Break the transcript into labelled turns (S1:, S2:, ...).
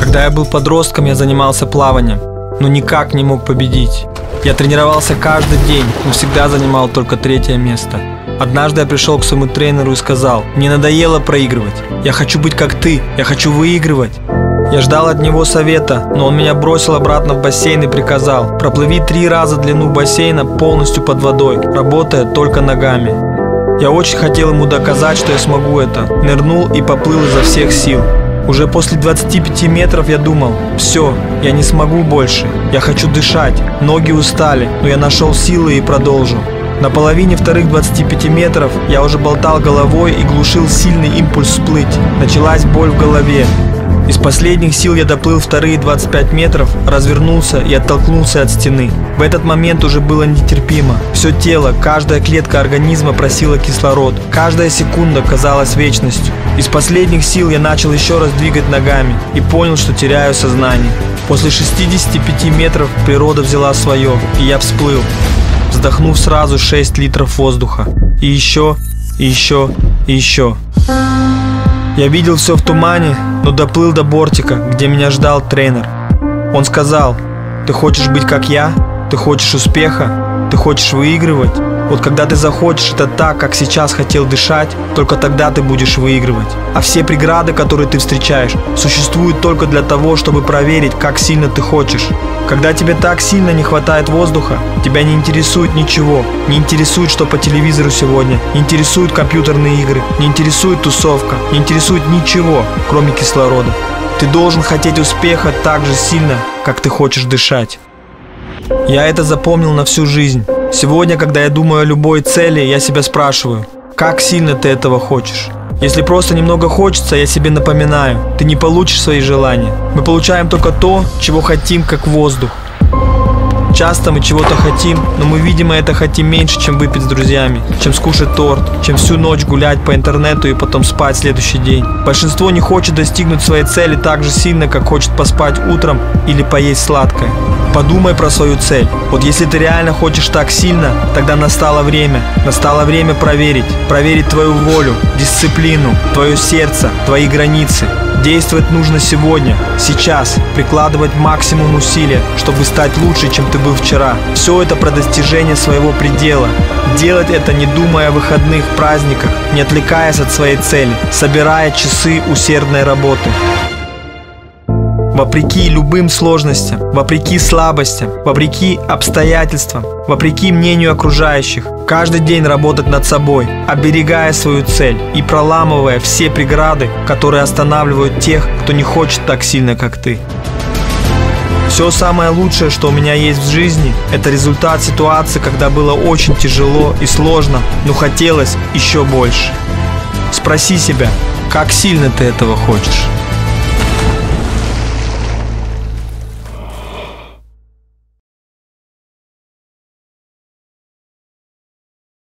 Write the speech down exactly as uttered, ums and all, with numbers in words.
S1: Когда я был подростком, я занимался плаванием, но никак не мог победить. Я тренировался каждый день, но всегда занимал только третье место. Однажды я пришел к своему тренеру и сказал: «Мне надоело проигрывать. Я хочу быть как ты, я хочу выигрывать». Я ждал от него совета, но он меня бросил обратно в бассейн и приказал: «Проплыви три раза длину бассейна полностью под водой, работая только ногами». Я очень хотел ему доказать, что я смогу это. Нырнул и поплыл изо всех сил. Уже после двадцати пяти метров я думал: все, я не смогу больше, я хочу дышать, ноги устали, но я нашел силы и продолжил. На половине вторых двадцати пяти метров я уже болтал головой и глушил сильный импульс всплыть. Началась боль в голове. Из последних сил я доплыл вторые двадцать пять метров, развернулся и оттолкнулся от стены. В этот момент уже было нетерпимо. Все тело, каждая клетка организма просила кислород. Каждая секунда казалась вечностью. Из последних сил я начал еще раз двигать ногами и понял, что теряю сознание. После шестидесяти пяти метров природа взяла свое, и я всплыл, вздохнув сразу шесть литров воздуха. И еще, и еще, и еще. Я видел все в тумане, но доплыл до бортика, где меня ждал тренер. Он сказал: «Ты хочешь быть как я? Ты хочешь успеха? Ты хочешь выигрывать? Вот когда ты захочешь это так, как сейчас хотел дышать, только тогда ты будешь выигрывать. А все преграды, которые ты встречаешь, существуют только для того, чтобы проверить, как сильно ты хочешь. Когда тебе так сильно не хватает воздуха, тебя не интересует ничего, не интересует, что по телевизору сегодня, не интересуют компьютерные игры, не интересует тусовка, не интересует ничего, кроме кислорода. Ты должен хотеть успеха так же сильно, как ты хочешь дышать». Я это запомнил на всю жизнь. Сегодня, когда я думаю о любой цели, я себя спрашиваю: как сильно ты этого хочешь? Если просто немного хочется, я себе напоминаю: ты не получишь свои желания. Мы получаем только то, чего хотим, как воздух. Часто мы чего-то хотим, но мы, видимо, это хотим меньше, чем выпить с друзьями, чем скушать торт, чем всю ночь гулять по интернету и потом спать следующий день. Большинство не хочет достигнуть своей цели так же сильно, как хочет поспать утром или поесть сладкое. Подумай про свою цель. Вот если ты реально хочешь так сильно, тогда настало время. Настало время проверить. Проверить твою волю, дисциплину, твое сердце, твои границы. Действовать нужно сегодня, сейчас. Прикладывать максимум усилия, чтобы стать лучше, чем ты был вчера. Все это про достижение своего предела. Делать это, не думая о выходных, праздниках, не отвлекаясь от своей цели, собирая часы усердной работы. Вопреки любым сложностям, вопреки слабостям, вопреки обстоятельствам, вопреки мнению окружающих, каждый день работать над собой, оберегая свою цель и проламывая все преграды, которые останавливают тех, кто не хочет так сильно, как ты. Все самое лучшее, что у меня есть в жизни, это результат ситуации, когда было очень тяжело и сложно, но хотелось еще больше. Спроси себя, как сильно ты этого хочешь.